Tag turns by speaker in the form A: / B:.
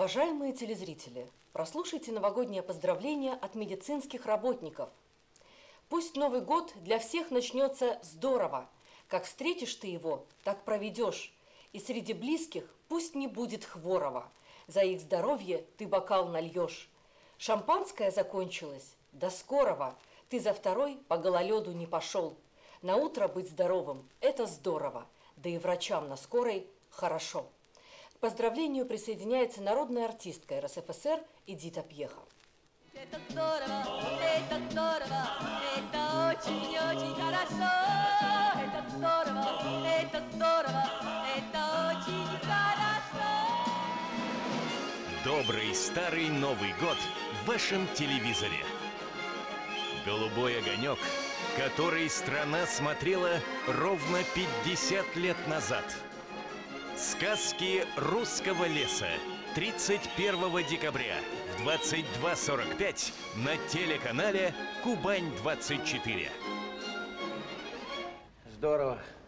A: Уважаемые телезрители, прослушайте новогоднее поздравление от медицинских работников. Пусть Новый год для всех начнется здорово. Как встретишь ты его, так проведешь. И среди близких пусть не будет хворого. За их здоровье ты бокал нальешь. Шампанское закончилось? До скорого. Ты за второй по гололеду не пошел. На утро быть здоровым – это здорово. Да и врачам на скорой хорошо. К поздравлению присоединяется народная артистка РСФСР Эдита Пьеха.
B: Это здорово, это очень-очень хорошо. Это здорово, это очень хорошо.
C: Добрый старый Новый год в вашем телевизоре. Голубой огонек, который страна смотрела ровно 50 лет назад. Сказки русского леса. 31 декабря в 22:45 на телеканале Кубань-24.
D: Здорово.